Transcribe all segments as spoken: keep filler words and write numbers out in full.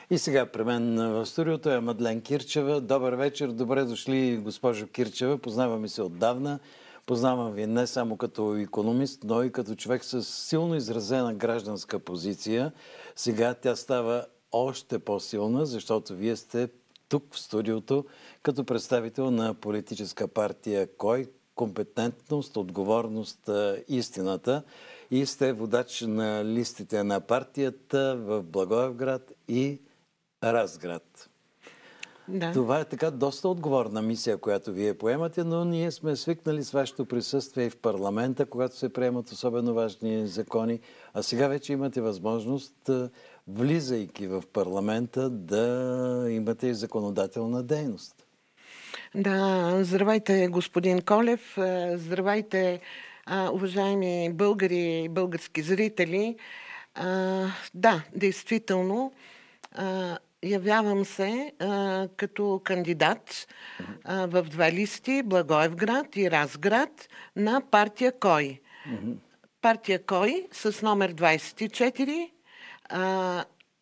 И сега при мен в студиото е Мадлен Кирчева. Добър вечер, добре дошли, госпожо Кирчева. Познаваме се отдавна. Познавам ви не само като икономист, но и като човек с силно изразена гражданска позиция. Сега тя става още по-силна, защото вие сте тук в студиото като представител на политическа партия КОЙ, компетентност, отговорност, истината, и сте водач на листите на партията в Благоевград и Разград. Да. Това е така доста отговорна мисия, която вие поемате, но ние сме свикнали с вашето присъствие и в парламента, когато се приемат особено важни закони. А сега вече имате възможност, влизайки в парламента, да имате и законодателна дейност. Да, здравейте, господин Колев. Здравейте, уважаеми българи и български зрители. Да, действително, явявам се а, като кандидат а, в две листи, Благоевград и Разград, на партия КОЙ. Mm-hmm. Партия КОЙ с номер двайсет и четири, а,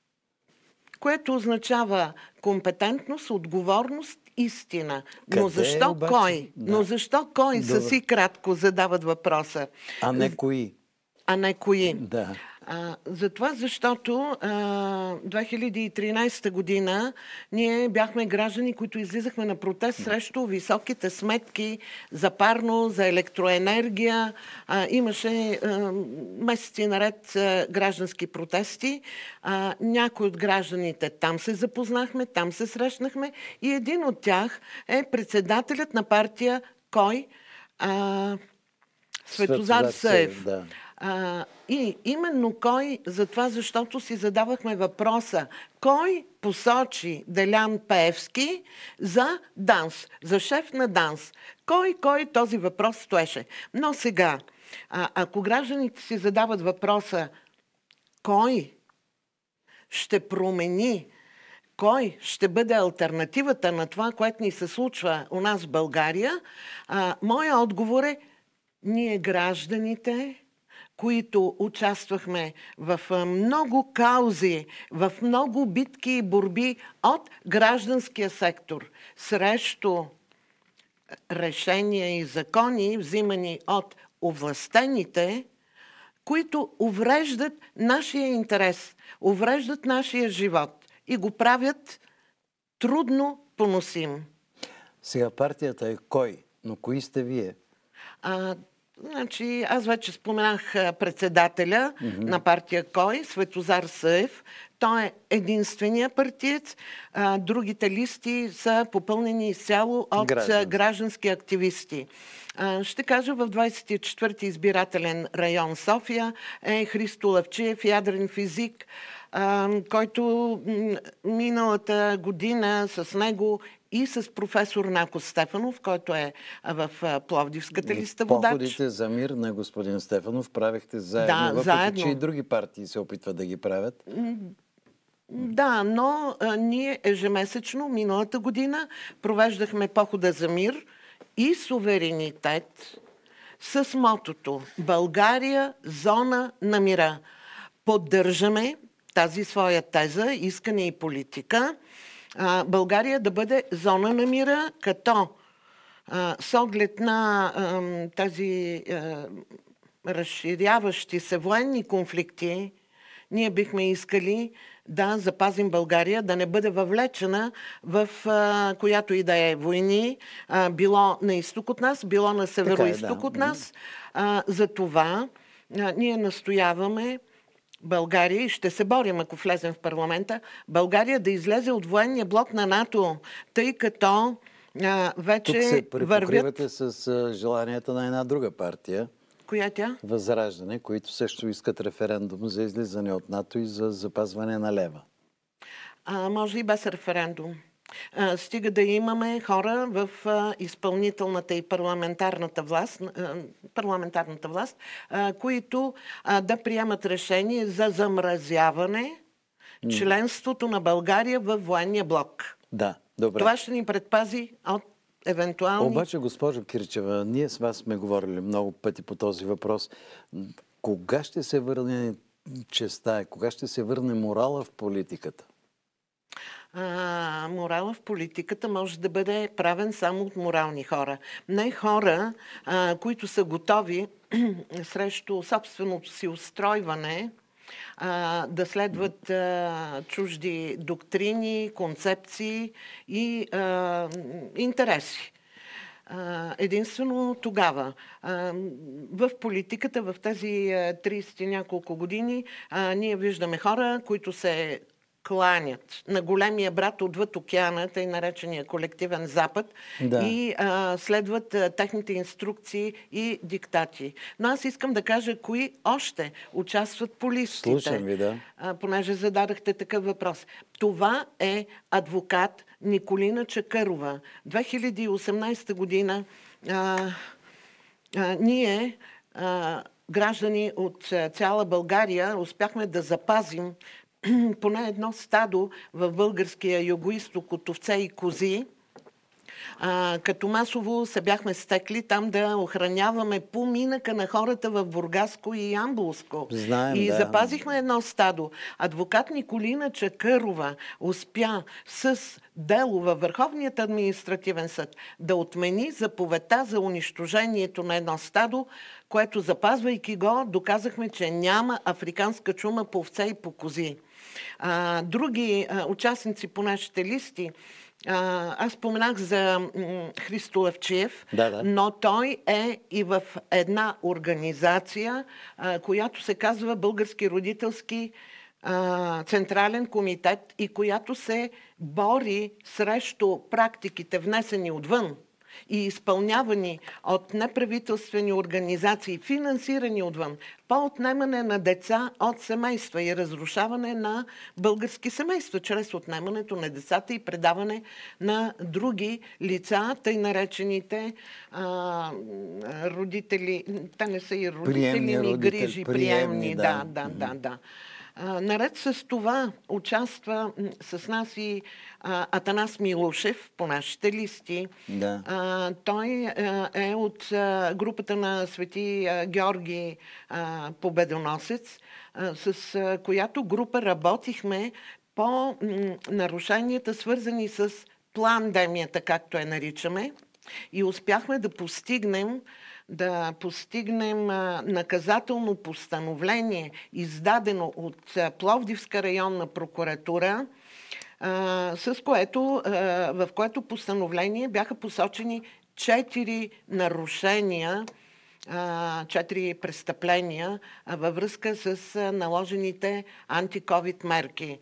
което означава компетентност, отговорност, истина. Къде Но защо обаче? КОЙ? Да. Но защо КОЙ? Добре. Съси кратко задават въпроса. А не кои? А не кои? Да. А, затова, защото а, две хиляди и тринайсета година ние бяхме граждани, които излизахме на протест срещу високите сметки за парно, за електроенергия. А, имаше а, месеци наред а, граждански протести. А, някои от гражданите там се запознахме, там се срещнахме и един от тях е председателят на партия КОЙ, а, Светозар Съев. Да. А, и именно кой, затова защото си задавахме въпроса, кой посочи Делян Пеевски за ДАНС, за шеф на ДАНС? Кой, кой този въпрос стоеше? Но сега, а, ако гражданите си задават въпроса, кой ще промени, кой ще бъде алтернативата на това, което ни се случва у нас в България, а, моя отговор е, ние гражданите, които участвахме в много каузи, в много битки и борби от гражданския сектор срещу решения и закони, взимани от овластените, които увреждат нашия интерес, увреждат нашия живот и го правят трудно поносим. Сега партията е КОЙ, но кои сте вие? А, Значи, аз вече споменах председателя mm-hmm. на партия КОЙ, Светозар Съев. Той е единствения партиец. А, другите листи са попълнени изцяло от Граждан. граждански активисти. А, ще кажа, в двайсет и четвърти избирателен район София е Христо Лъвчиев, ядрен физик, а, който миналата година с него и с професор Нако Стефанов, който е в Пловдивската листа водач. Походите за мир на господин Стефанов правихте заедно, да, въпреки заедно. че и други партии се опитват да ги правят. Да, но а, ние ежемесечно миналата година провеждахме похода за мир и суверенитет с мотото България – зона на мира. Поддържаме тази своя теза, искане и политика, България да бъде зона на мира, като а, с оглед на а, тази а, разширяващи се военни конфликти, ние бихме искали да запазим България, да не бъде въвлечена в а, която и да е войни, а, било на изток от нас, било на северо-изток е, да. от нас. А, за това а, ние настояваме България, и ще се борим, ако влезем в парламента, България да излезе от военния блок на НАТО, тъй като а, вече Тук се препокривате вървят... с а, желанията на една друга партия. Коя тя? Възраждане, които също искат референдум за излизане от НАТО и за запазване на лева. А, може и без референдум. А, стига да имаме хора в а, изпълнителната и парламентарната власт, а, парламентарната власт а, които а, да приемат решение за замразяване mm. членството на България в военния блок. Да, добре. Това ще ни предпази от евентуални... Обаче, госпожо Кирчева, ние с вас сме говорили много пъти по този въпрос. Кога ще се върне честта, кога ще се върне морала в политиката? А, морала в политиката може да бъде правен само от морални хора. Не хора, а, които са готови срещу собственото си устройване а, да следват а, чужди доктрини, концепции и а, интереси. Единствено тогава. В политиката, в тези трийсет и няколко години, ние виждаме хора, които се кланят на големия брат отвъд океана, тъй наречения колективен Запад, да. и а, следват а, техните инструкции и диктати. Но аз искам да кажа кои още участват по листите. Слушам ви, да. А, понеже зададахте такъв въпрос. Това е адвокат Николина Чакърова. две хиляди и осемнадесета година а, а, ние, а, граждани от цяла България, успяхме да запазим поне едно стадо в българския югоизток от овце и кози, а, като масово се бяхме стекли там да охраняваме поминъка на хората в Бургаско и Ямболско. Знаем, и да. запазихме едно стадо. Адвокат Николина Чакърова успя с дело във Върховният административен съд да отмени заповедта за унищожението на едно стадо, което, запазвайки го, доказахме, че няма африканска чума по овце и по кози. А, други а, участници по нашите листи, а, аз споменах за м, Христо Лъвчиев, да, да. но той е и в една организация, а, която се казва Български родителски а, централен комитет и която се бори срещу практиките, внесени отвън и изпълнявани от неправителствени организации, финансирани отвън, по отнемане на деца от семейства и разрушаване на български семейства, чрез отнемането на децата и предаване на други лица, тъй наречените а, родители, те не са и родители, ни грижи, приемни, да, да, да, да. да. А, наред с това участва с нас и а, Атанас Милушев по нашите листи. Да. А, той а, е от а, групата на Свети а, Георги а, Победоносец, а, с а, която група работихме по м, нарушенията, свързани с пландемията, както я наричаме, и успяхме да постигнем да постигнем а, наказателно постановление, издадено от а, Пловдивска районна прокуратура, а, с което, а, в което постановление бяха посочени четири нарушения, а, четири престъпления а, във връзка с а, наложените антиковид мерки.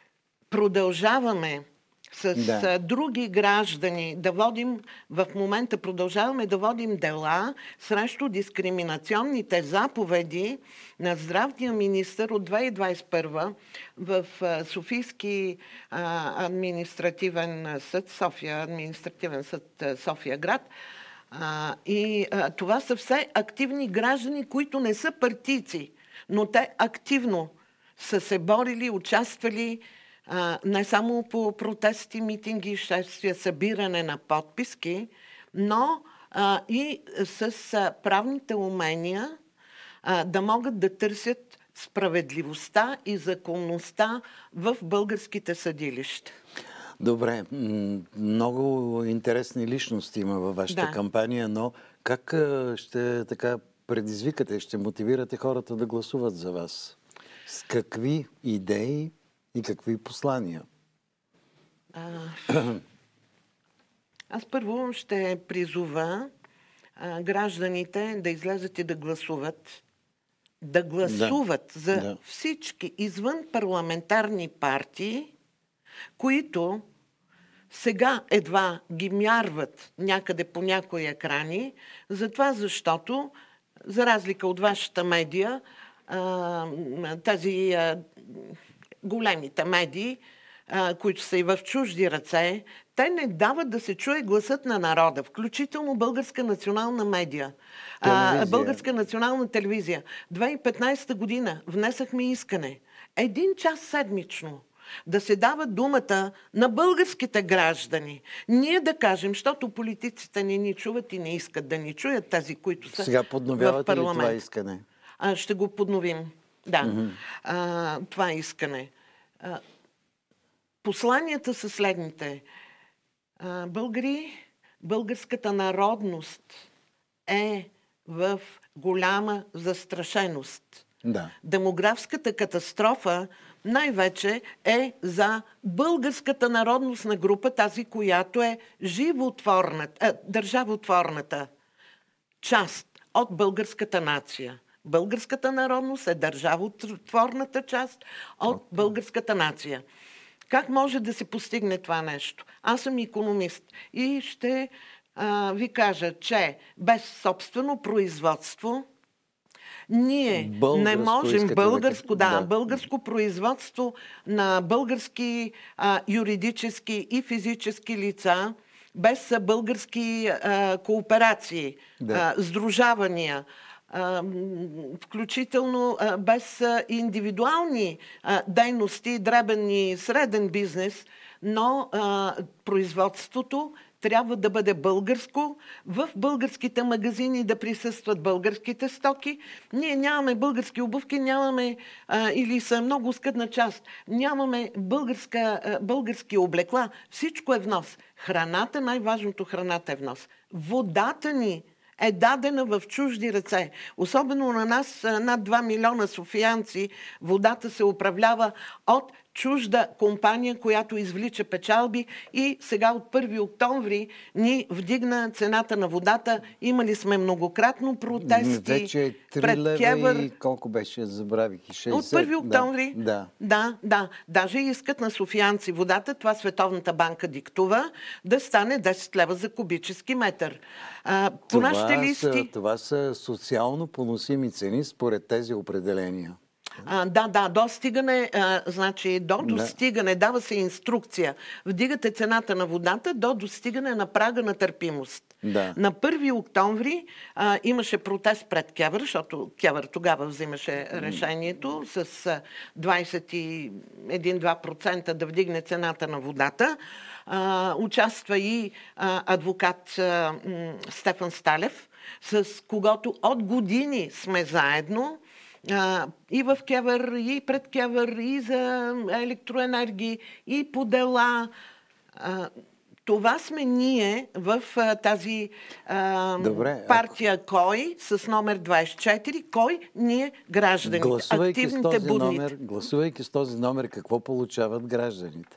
Продължаваме с да. други граждани да водим, в момента продължаваме да водим дела срещу дискриминационните заповеди на здравния министър от две хиляди двадесет и първа в Софийски а, административен съд, София, административен съд София град. А, и а, това са все активни граждани, които не са партийци, но те активно са се борили, участвали А, не само по протести, митинги, шествия, събиране на подписки, но а, и с а, правните умения а, да могат да търсят справедливостта и законността в българските съдилища. Добре, много интересни личности има във вашата да. кампания, но как ще така предизвикате, ще мотивирате хората да гласуват за вас? С какви идеи и какви послания? А, аз първо ще призова а, гражданите да излезат и да гласуват. Да гласуват да. за да. всички извън парламентарни партии, които сега едва ги мярват някъде по някои екрани, затова защото, за разлика от вашата медия, а, тази а, големите медии, а, които са и в чужди ръце, те не дават да се чуе гласът на народа, включително Българска национална медия, а, Българска национална телевизия. две хиляди и петнадесета година внесахме искане един час седмично да се дава думата на българските граждани. Ние да кажем, защото политиците не ни чуват и не искат да ни чуят, тези, които са Сега в подновявате ли парламент. това искане? А, ще го подновим. Да, mm-hmm. а, това искане. А, посланията са следните. А, българи, българската народност е в голяма застрашеност. Да. Демографската катастрофа най-вече е за българската народностна група, тази, която е животворната, а, държавотворната част от българската нация. Българската народност е държавотворната част от българската нация. Как може да се постигне това нещо? Аз съм икономист и ще а, ви кажа, че без собствено производство ние Българско не можем искате българско, да, да, да. българско производство на български а, юридически и физически лица, без а, български а, кооперации, Да. а, сдружавания, а, м, включително а, без а, индивидуални а, дейности, дребен и среден бизнес, но а, производството трябва да бъде българско, в българските магазини да присъстват българските стоки. Ние нямаме български обувки, нямаме, а, или са много скъдна част, нямаме българска, а, български облекла. Всичко е внос. Храната, най-важното храната е внос. Водата ни е дадена в чужди ръце. Особено на нас, а, над два милиона софиянци, водата се управлява от чужда компания, която извлича печалби и сега от първи октомври ни вдигна цената на водата. Имали сме многократно протести Вече е три пред лева Кевър. и колко беше, забравих, и шейсет. От първи октомври. Да, да. да, да. Даже искат на софиянци водата, това Световната банка диктува, да стане десет лева за кубически метър. А, по Това нашите листи... са, това са социално поносими цени според тези определения. А, да, да, до стигане, а, значи до достигане, дава се инструкция. Вдигате цената на водата до достигане на прага на търпимост. Да. На първи октомври а, имаше протест пред Кевър, защото Кевър тогава взимаше решението с а, двадесет и един до два процента да вдигне цената на водата. А, участва и а, адвокат а, м, Стефан Сталев, с когото от години сме заедно. А, и в Кевър, и пред Кевър, и за електроенергии, и по дела. А, това сме ние в а, тази а, Добре, партия ако... КОЙ с номер двадесет и четири. КОЙ, ние гражданите, Гласувайки с, активните този будните. номер, гласувайки с този номер, какво получават гражданите?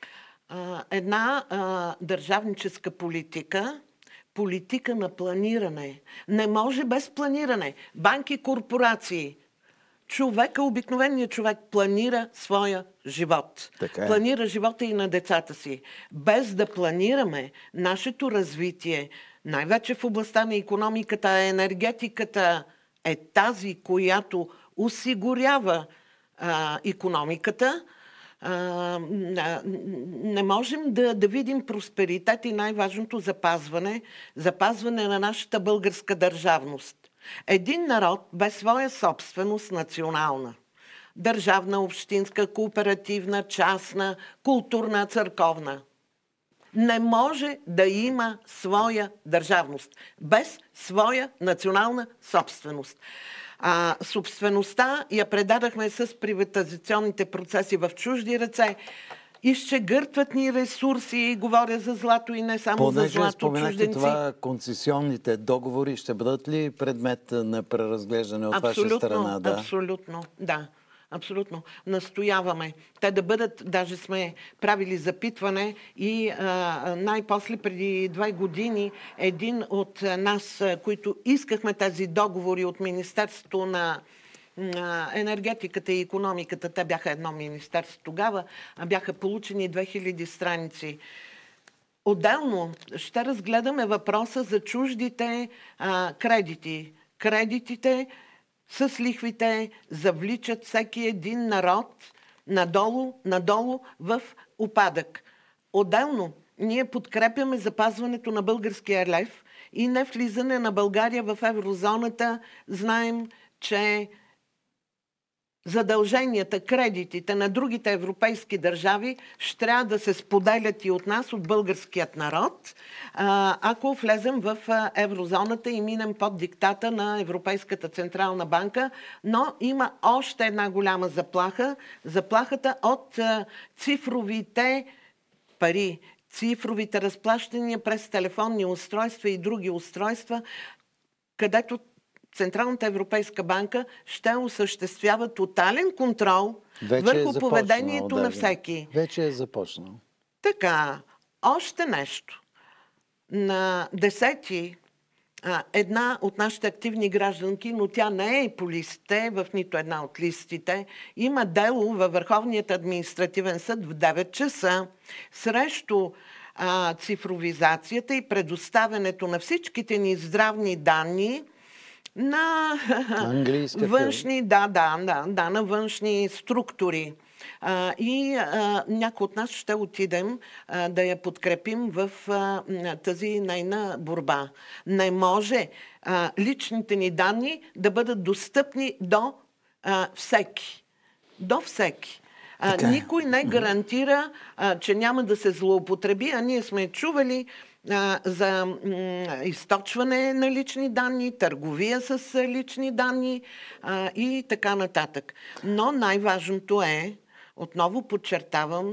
А, една а, държавническа политика, политика на планиране. Не може без планиране. Банки, корпорации. Човека, обикновеният човек планира своя живот. Така е. Планира живота и на децата си. Без да планираме нашето развитие, най-вече в областта на икономиката, енергетиката е тази, която осигурява а, икономиката, а, не можем да, да видим просперитет и най-важното запазване, запазване на нашата българска държавност. Един народ без своя собственост национална, държавна, общинска, кооперативна, частна, културна, църковна, не може да има своя държавност без своя национална собственост. А, собствеността я предадахме с приватизационните процеси в чужди ръце. Изчегъртват ни ресурси, говоря за злато и не само Понеже за злато, споменахте чужденци. това, концесионните договори ще бъдат ли предмет на преразглеждане от Абсолютно, ваша страна? Да. Абсолютно, да. Абсолютно. Настояваме. Те да бъдат, даже сме правили запитване и а, най-после преди две години един от нас, които искахме тези договори от Министерството на на енергетиката и икономиката, те бяха едно министерство тогава, бяха получени две хиляди страници. Отделно ще разгледаме въпроса за чуждите а, кредити. Кредитите с лихвите завличат всеки един народ надолу, надолу в упадък. Отделно ние подкрепяме запазването на българския лев и не влизане на България в еврозоната. Знаем, че задълженията, кредитите на другите европейски държави ще трябва да се споделят и от нас, от българският народ, ако влезем в еврозоната и минем под диктата на Европейската централна банка. Но има още една голяма заплаха. Заплахата от цифровите пари, цифровите разплащания през телефонни устройства и други устройства, където Централната европейска банка ще осъществява тотален контрол вече върху е поведението на всеки. Вече е започнал. Така, още нещо. На десети една от нашите активни гражданки, но тя не е по листите, в нито една от листите, има дело във Върховният административен съд в девет часа срещу а, цифровизацията и предоставянето на всичките ни здравни данни на външни, да, да, да, да, на външни структури. А, и а, някой от нас ще отидем а, да я подкрепим в а, тази нейна борба. Не може а, личните ни данни да бъдат достъпни до а, всеки. До всеки. А, никой не гарантира, а, че няма да се злоупотреби, а ние сме чували а, за м, източване на лични данни, търговия с лични данни а, и така нататък. Но най-важното е, отново подчертавам,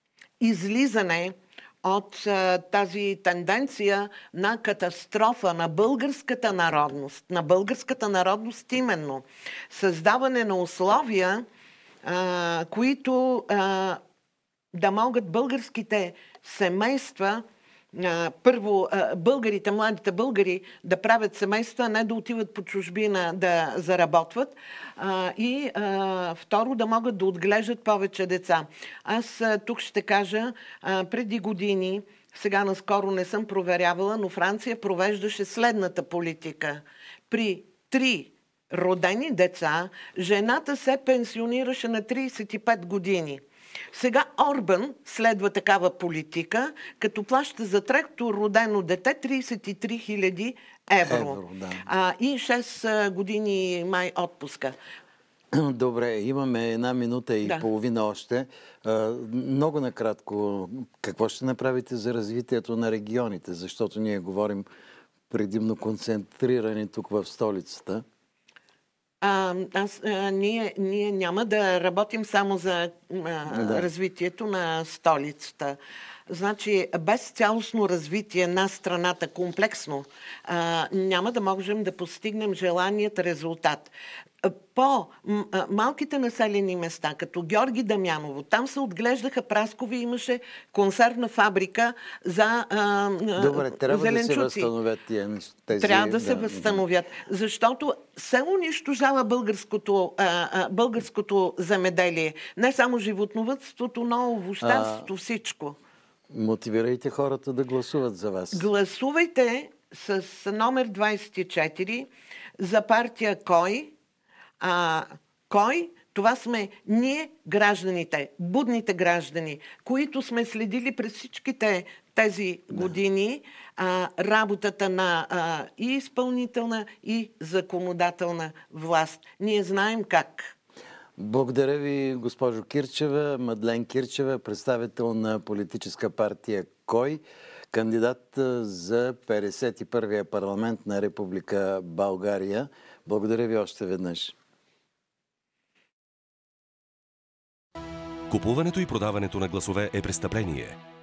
излизане от а, тази тенденция на катастрофа на българската народност. На българската народност именно. Създаване на условия, а, които а, да могат българските семейства, а, първо а, българите, младите българи да правят семейства, а не да отиват по чужбина да заработват, а, и а, второ да могат да отглеждат повече деца. Аз а, тук ще кажа, а, преди години, сега наскоро не съм проверявала, но Франция провеждаше следната политика. При три родени деца, жената се пенсионираше на трийсет и пет години. Сега Орбан следва такава политика, като плаща за трето родено дете трийсет и три хиляди евро. евро да. а, и шест години май отпуска. Добре, имаме една минута и да. половина още. А, много накратко, какво ще направите за развитието на регионите? Защото ние говорим предимно концентрирани тук в столицата. А, аз, а, ние, ние няма да работим само за а, да. развитието на столицата. Значи, без цялостно развитие на страната комплексно, а, няма да можем да постигнем желаният резултат. По малките населени места, като Георги Дамяново, там се отглеждаха праскови, имаше консервна фабрика за а, Добре, трябва зеленчуци. да се възстановят тези... Трябва да се да, възстановят, защото се унищожава българското, а, а, българското земеделие. Не само животновъдството, но овощарството, а... всичко. Мотивирайте хората да гласуват за вас. Гласувайте с номер двайсет и четири за партия Кой. А, кой? Това сме ние, гражданите, будните граждани, които сме следили през всичките тези години а, работата на а, и изпълнителна, и законодателна власт. Ние знаем как. Благодаря ви, госпожо Кирчева. Мадлен Кирчева, представител на политическа партия Кой, кандидат за петдесет и първия парламент на Република България. Благодаря ви още веднъж. Купуването и продаването на гласове е престъпление.